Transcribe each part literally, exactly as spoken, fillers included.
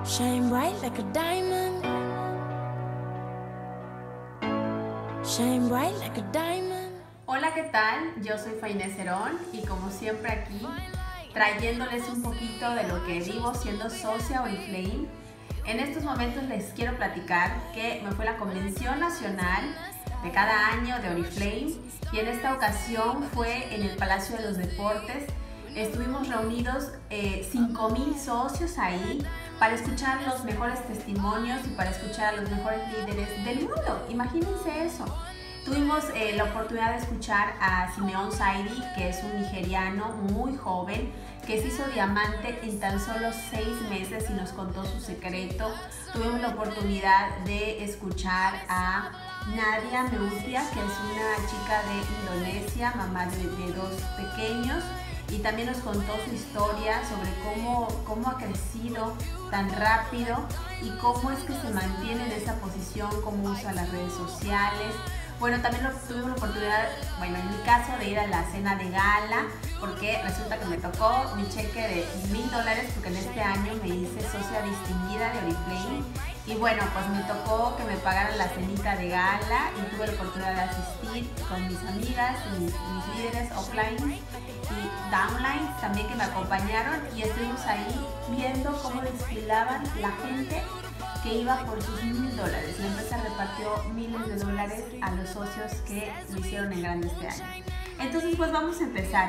Shine bright like a diamond. Shine bright like a diamond. Hola, ¿qué tal? Yo soy Fainés Herón y como siempre aquí trayéndoles un poquito de lo que vivo siendo socia Oriflame. En estos momentos les quiero platicar que me fue la convención nacional de cada año de Oriflame y en esta ocasión fue en el Palacio de los Deportes. Estuvimos reunidos eh, cinco mil socios ahí para escuchar los mejores testimonios y para escuchar a los mejores líderes del mundo. Imagínense eso. Tuvimos eh, la oportunidad de escuchar a Simeon Saidi, que es un nigeriano muy joven, que se hizo diamante en tan solo seis meses y nos contó su secreto. Tuvimos la oportunidad de escuchar a Nadia Meutia, que es una chica de Indonesia, mamá de, de dos pequeños, y también nos contó su historia sobre cómo, cómo ha crecido tan rápido y cómo es que se mantiene en esa posición, cómo usa las redes sociales. Bueno, también lo, tuve la oportunidad, bueno, en mi caso, de ir a la cena de gala, porque resulta que me tocó mi cheque de mil dólares, porque en este año me hice socia distinguida de Oriflame. Y bueno, pues me tocó que me pagaran la cenita de gala y tuve la oportunidad de asistir con mis amigas, mis, mis líderes offline y downline también que me acompañaron, y estuvimos ahí viendo cómo desfilaban la gente que iba por sus mil dólares. La empresa repartió miles de dólares a los socios que lo hicieron en grande este año. Entonces, pues vamos a empezar.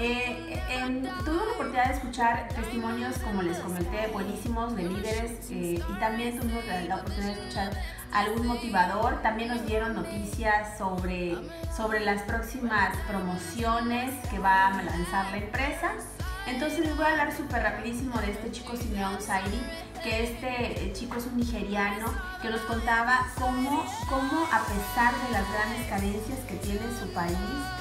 Eh, eh, tuve la oportunidad de escuchar testimonios, como les comenté, buenísimos de líderes, eh, y también tuvimos la, la oportunidad de escuchar algún motivador. También nos dieron noticias sobre, sobre las próximas promociones que va a lanzar la empresa. Entonces les voy a hablar súper rapidísimo de este chico Simeon Saidi, que este chico es un nigeriano que nos contaba cómo, cómo a pesar de las grandes carencias que tiene su país,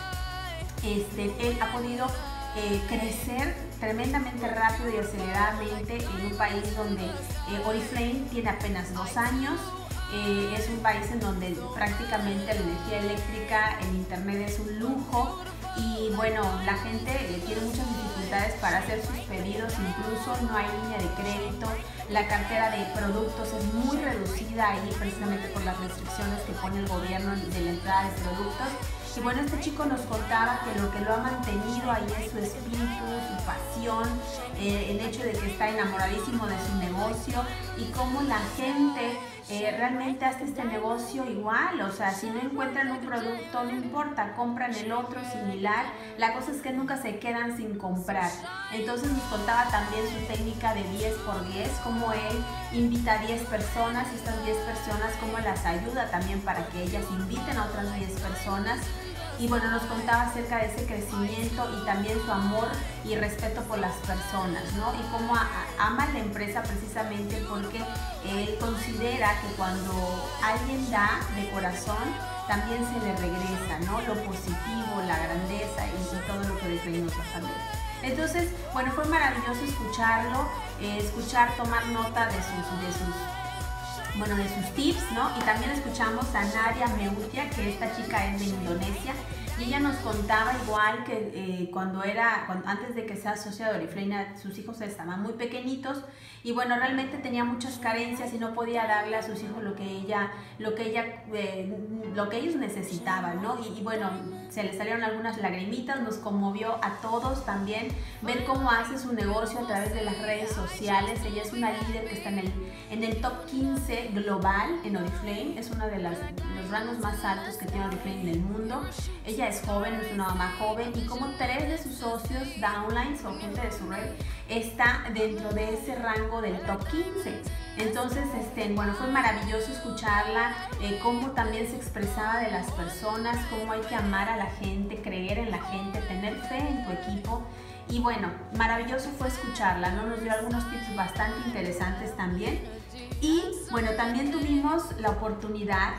este, él ha podido eh, crecer tremendamente rápido y aceleradamente en un país donde eh, Oriflame tiene apenas dos años. Eh, es un país en donde prácticamente la energía eléctrica, el internet es un lujo. Y bueno, la gente eh, tiene muchas dificultades para hacer sus pedidos, incluso no hay línea de crédito, la cartera de productos es muy reducida ahí precisamente por las restricciones que pone el gobierno de la entrada de productos. Y bueno, este chico nos contaba que lo que lo ha mantenido ahí es su espíritu, su pasión, eh, el hecho de que está enamoradísimo de su negocio y cómo la gente eh, realmente hace este negocio igual. O sea, si no encuentran un producto, no importa, compran el otro similar. La cosa es que nunca se quedan sin comprar. Entonces nos contaba también su técnica de diez por diez, cómo él invita a diez personas y estas diez personas cómo las ayuda también para que ellas inviten a otras diez personas. Y bueno, nos contaba acerca de ese crecimiento y también su amor y respeto por las personas, ¿no? Y cómo a, a, ama la empresa precisamente porque él considera que cuando alguien da de corazón, también se le regresa, ¿no? Lo positivo, la grandeza y, y todo lo que Oriflame nos ha dado. Entonces, bueno, fue maravilloso escucharlo, eh, escuchar, tomar nota de sus, de sus bueno, de sus tips, ¿no? Y también escuchamos a Nadia Meutia, que esta chica es de Indonesia, y ella nos contaba igual que eh, cuando era, cuando, antes de que sea socia de Oriflame, sus hijos estaban muy pequeñitos y bueno, realmente tenía muchas carencias y no podía darle a sus hijos lo que ella, lo que ella, eh, lo que ellos necesitaban, ¿no? Y, y bueno, se le salieron algunas lagrimitas, nos conmovió a todos también ver cómo hace su negocio a través de las redes sociales. Ella es una líder que está en el, en el top quince global en Oriflame, es uno de las, los rangos más altos que tiene Oriflame en el mundo. Ella es joven, es una mamá joven, y como tres de sus socios downlines o gente de su red está dentro de ese rango del top quince. Entonces, este, bueno, fue maravilloso escucharla, eh, cómo también se expresaba de las personas, cómo hay que amar a la gente, creer en la gente, tener fe en tu equipo. Y bueno, maravilloso fue escucharla, ¿no? Nos dio algunos tips bastante interesantes también. Y bueno, también tuvimos la oportunidad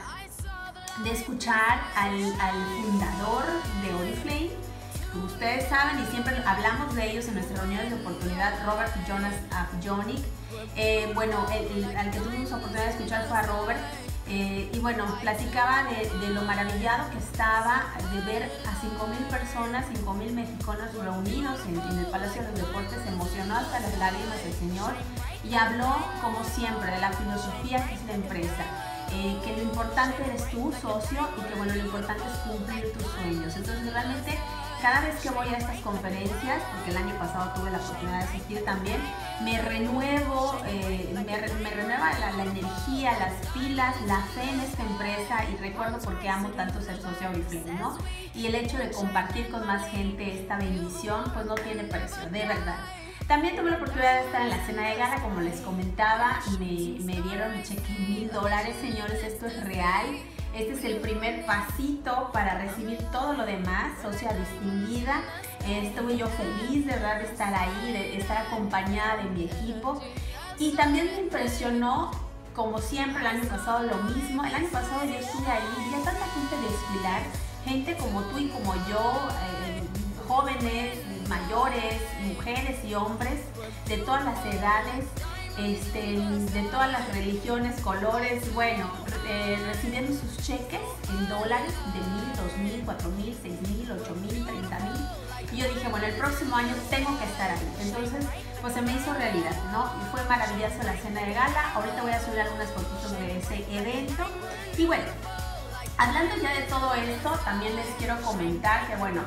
de escuchar al, al fundador de Oriflame. Como ustedes saben, y siempre hablamos de ellos en nuestras reuniones de oportunidad, Robert Jonas Afjonik. Eh, bueno, el, el, al que tuvimos la oportunidad de escuchar fue a Robert. Eh, y bueno, platicaba de, de lo maravillado que estaba de ver a cinco mil personas, cinco mil mexicanos reunidos en, en el Palacio de los Deportes. Se emocionó hasta las lágrimas el señor y habló, como siempre, de la filosofía que es la empresa. Eh, que lo importante eres tú, socio, y que bueno, lo importante es cumplir tus sueños. Entonces realmente cada vez que voy a estas conferencias, porque el año pasado tuve la oportunidad de asistir también, me renuevo, eh, me, me renueva la, la energía, las pilas, la fe en esta empresa, y recuerdo por qué amo tanto ser socio Oriflame, ¿no? Y el hecho de compartir con más gente esta bendición, pues no tiene precio, de verdad. También tuve la oportunidad de estar en la cena de gala, como les comentaba, y me, me dieron mi cheque mil dólares, señores, esto es real. Este es el primer pasito para recibir todo lo demás, socia distinguida. Estuve yo feliz de verdad de estar ahí, de estar acompañada de mi equipo. Y también me impresionó, como siempre el año pasado, lo mismo. El año pasado yo estuve ahí, vi a tanta gente desfilar, gente como tú y como yo, eh, jóvenes, mayores, mujeres y hombres, de todas las edades, este, de todas las religiones, colores, bueno, eh, recibiendo sus cheques en dólares de mil, dos mil, cuatro mil, seis mil, ocho mil, treinta mil. Y yo dije, bueno, el próximo año tengo que estar ahí. Entonces, pues se me hizo realidad, ¿no? Y fue maravillosa la cena de gala. Ahorita voy a subir algunas fotitos de ese evento. Y bueno, hablando ya de todo esto, también les quiero comentar que, bueno,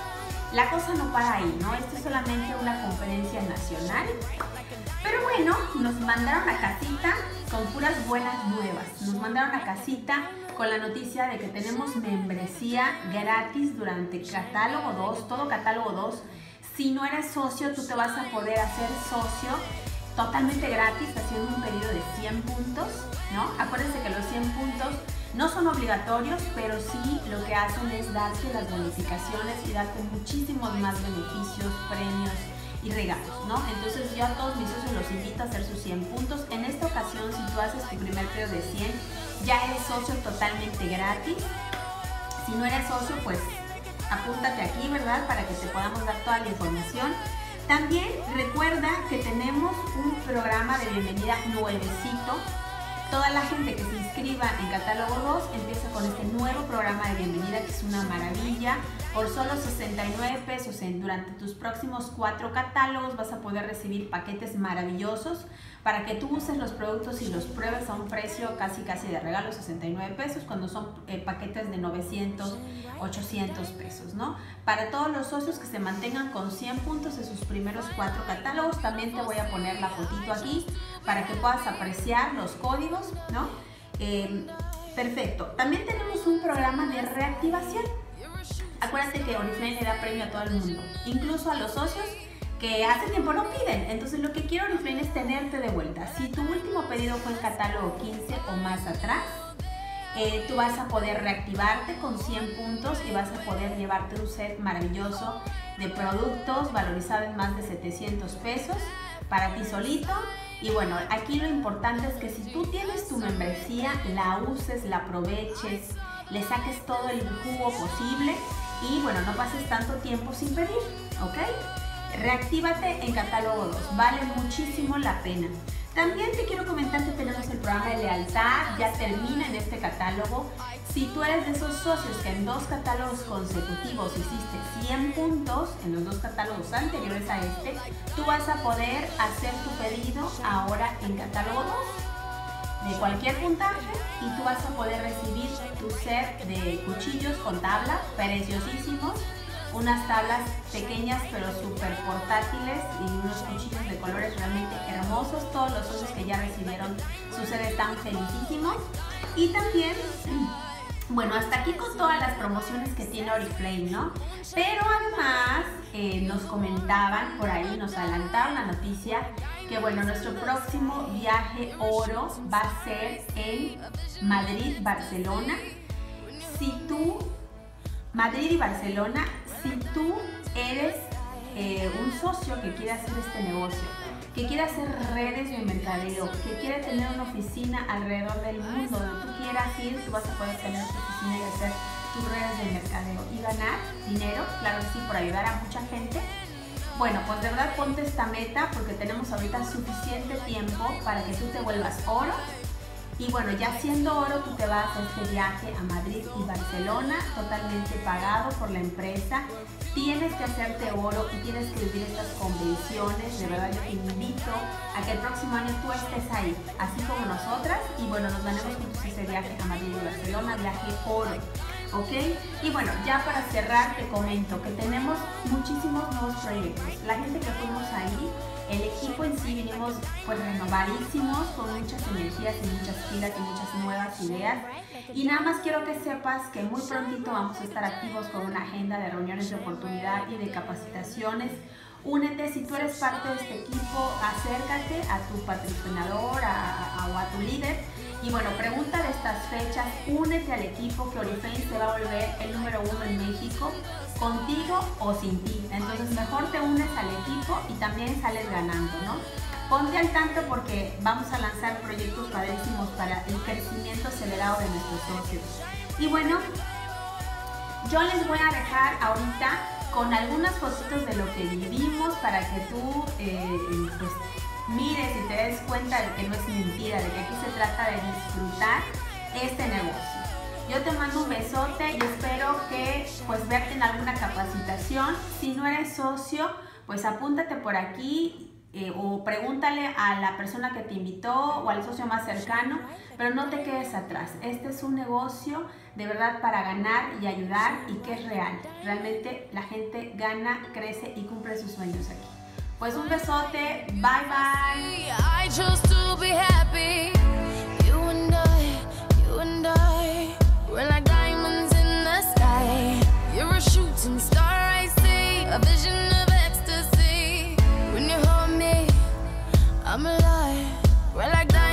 la cosa no para ahí, ¿no? Esto es solamente una conferencia nacional. Pero bueno, nos mandaron a casita con puras buenas nuevas. Nos mandaron a casita con la noticia de que tenemos membresía gratis durante catálogo dos, todo catálogo dos. Si no eres socio, tú te vas a poder hacer socio totalmente gratis haciendo un pedido de cien puntos, ¿no? Acuérdense que los cien puntos no son obligatorios, pero sí lo que hacen es darte las bonificaciones y darte muchísimos más beneficios, premios y regalos, ¿no? Entonces yo a todos mis socios los invito a hacer sus cien puntos. En esta ocasión, si tú haces tu primer pedido de cien, ya eres socio totalmente gratis. Si no eres socio, pues apúntate aquí, ¿verdad? Para que te podamos dar toda la información. También recuerda que tenemos un programa de bienvenida nuevecito. Toda la gente que se inscriba en catálogo dos empieza con este nuevo programa de bienvenida, que es una maravilla. Por solo sesenta y nueve pesos en, durante tus próximos cuatro catálogos vas a poder recibir paquetes maravillosos para que tú uses los productos y los pruebes a un precio casi casi de regalo, sesenta y nueve pesos, cuando son eh, paquetes de novecientos, ochocientos pesos, ¿no? Para todos los socios que se mantengan con cien puntos en sus primeros cuatro catálogos, también te voy a poner la fotito aquí para que puedas apreciar los códigos, ¿no? Eh, perfecto. También tenemos un programa de reactivación. Acuérdate que Oriflame le da premio a todo el mundo, incluso a los socios que hace tiempo no piden. Entonces lo que quiero, Oriflame, es tenerte de vuelta. Si tu último pedido fue en catálogo quince o más atrás, eh, tú vas a poder reactivarte con cien puntos y vas a poder llevarte un set maravilloso de productos valorizado en más de setecientos pesos para ti solito. Y bueno, aquí lo importante es que si tú tienes tu membresía, la uses, la aproveches, le saques todo el jugo posible y bueno, no pases tanto tiempo sin pedir, ¿ok? Reactívate en catálogo dos, vale muchísimo la pena. También te quiero comentar que tenemos el programa de lealtad, ya termina en este catálogo. Si tú eres de esos socios que en dos catálogos consecutivos hiciste cien puntos, en los dos catálogos anteriores a este, tú vas a poder hacer tu pedido ahora en catálogo dos de cualquier puntaje y tú vas a poder recibir tu set de cuchillos con tabla, preciosísimos, unas tablas pequeñas pero súper portátiles y unos cuchillos de colores realmente hermosos. Todos los socios que ya recibieron su set están felicísimos. Y también, bueno, hasta aquí con todas las promociones que tiene Oriflame, ¿no? Pero además eh, nos comentaban por ahí, nos adelantaron la noticia que bueno, nuestro próximo viaje oro va a ser en Madrid, Barcelona. Si tú, Madrid y Barcelona, si tú eres eh, un socio que quiere hacer este negocio, que quiere hacer redes de mercadeo, que quiere tener una oficina alrededor del mundo, donde tú quieras ir, tú vas a poder tener tu oficina y hacer tus redes de mercadeo y ganar dinero, claro que sí, por ayudar a mucha gente. Bueno, pues de verdad ponte esta meta porque tenemos ahorita suficiente tiempo para que tú te vuelvas oro Y bueno, ya siendo oro, tú te vas a este viaje a Madrid y Barcelona, totalmente pagado por la empresa. Tienes que hacerte oro y tienes que vivir estas convenciones. De verdad, yo te invito a que el próximo año tú estés ahí, así como nosotras. Y bueno, nos ganemos juntos ese viaje a Madrid y Barcelona, viaje oro. ¿Ok? Y bueno, ya para cerrar te comento que tenemos muchísimos nuevos proyectos. La gente que fuimos ahí, el equipo en sí, vinimos pues renovadísimos, con muchas energías y muchas pilas y muchas nuevas ideas. Y nada más quiero que sepas que muy prontito vamos a estar activos con una agenda de reuniones de oportunidad y de capacitaciones. Únete, si tú eres parte de este equipo, acércate a tu patrocinador a, a, o a tu líder. Y bueno, pregunta de estas fechas, únete al equipo que Oriflame se va a volver el número uno en México, contigo o sin ti. Entonces mejor te unes al equipo y también sales ganando, ¿no? Ponte al tanto porque vamos a lanzar proyectos padrísimos para el crecimiento acelerado de nuestros socios. Y bueno, yo les voy a dejar ahorita con algunas fotitos de lo que vivimos para que tú eh, pues, mires y te des cuenta de que no es mentira, de que aquí se trata de disfrutar este negocio. Yo te mando un besote y espero que pues verte en alguna capacitación. Si no eres socio, pues apúntate por aquí eh, o pregúntale a la persona que te invitó o al socio más cercano, pero no te quedes atrás. Este es un negocio de verdad para ganar y ayudar y que es real. Realmente la gente gana, crece y cumple sus sueños aquí. Pues un besote, bye bye. I chose to be happy. You and I, you and I, we're like diamonds in the sky. You're a shooting star, I see, a vision of ecstasy. When you hold me, I'm alive. We're like diamonds.